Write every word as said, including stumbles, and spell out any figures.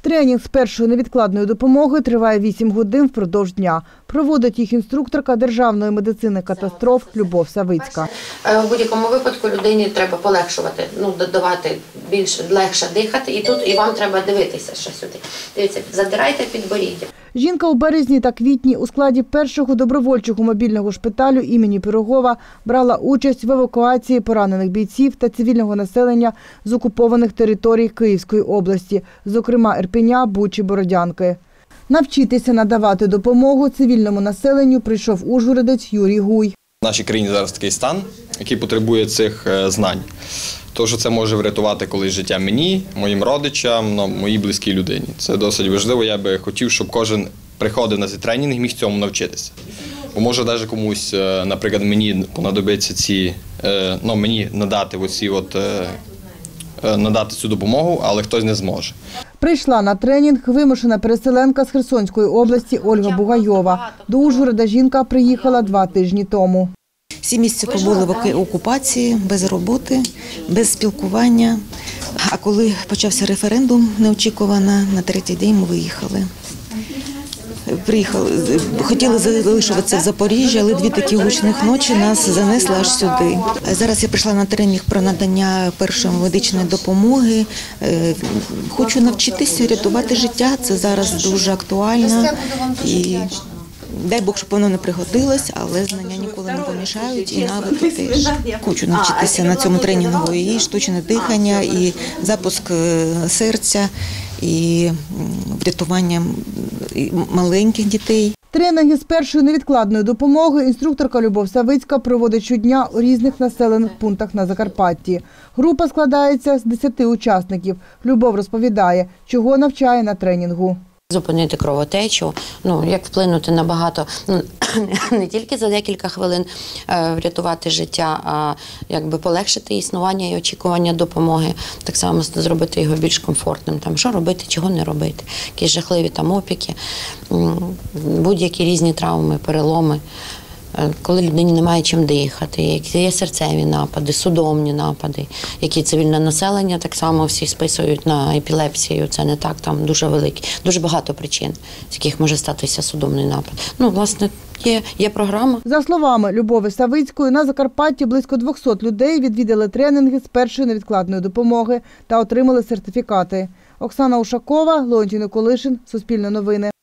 Тренінг з першої невідкладної допомоги триває вісім годин впродовж дня. Проводить їх інструкторка Державної медицини катастроф Любов Савицька. В будь-якому випадку людині треба полегшувати, ну, додавати більше, легше дихати. І тут і вам треба дивитися ще сюди. Дивіться, задирайте підборіддя. Жінка у березні та квітні у складі першого добровольчого мобільного шпиталю імені Пирогова брала участь в евакуації поранених бійців та цивільного населення з окупованих територій Київської області, зокрема Ірпеня, Бучі, Бородянки. Навчитися надавати допомогу цивільному населенню прийшов ужгородець Юрій Гуй. В нашій країні зараз такий стан, який потребує цих знань. Тож це може врятувати колись життя мені, моїм родичам, моїй близькій людині. Це досить важливо. Я би хотів, щоб кожен приходив на цей тренінг і міг цьому навчитися. Бо може навіть комусь, наприклад, мені понадобиться ці, ну, мені надати оці от, надати цю допомогу, але хтось не зможе. Прийшла на тренінг вимушена переселенка з Херсонської області Ольга Бугайова. До Ужгорода жінка приїхала два тижні тому. Сім місяців побули в окупації, без роботи, без спілкування. А коли почався референдум неочікувано, на третій день ми виїхали. Приїхали, хотіли залишитися в Запоріжжі, але дві такі гучних ночі нас занесли аж сюди. Зараз я прийшла на тренінг про надання першої медичної допомоги. Хочу навчитися рятувати життя, це зараз дуже актуально. І дай Бог, щоб воно не пригодилось, але знання ніколи не помішають, і навики теж. Хочу навчитися на цьому тренінгу і штучне дихання, і запуск серця, і врятування маленьких дітей. Тренінги з першої невідкладної допомоги інструкторка Любов Савицька проводить щодня у різних населених пунктах на Закарпатті. Група складається з десяти учасників. Любов розповідає, чого навчає на тренінгу. Зупинити кровотечу, ну, як вплинути на багато, ну, не тільки за декілька хвилин е, врятувати життя, а якби полегшити існування і очікування допомоги, так само зробити його більш комфортним, там, що робити, чого не робити, якісь жахливі там опіки, будь-які різні травми, переломи. Коли людині немає чим дихати, які є серцеві напади, судомні напади, які цивільне населення так само всі списують на епілепсію, це не так, там дуже великі, дуже багато причин, з яких може статися судомний напад. Ну, власне, є, є програма. За словами Любови Савицької, на Закарпатті близько двохсот людей відвідали тренінги з першої невідкладної допомоги та отримали сертифікати. Оксана Ушакова, Леонтій Николишин, Суспільне новини.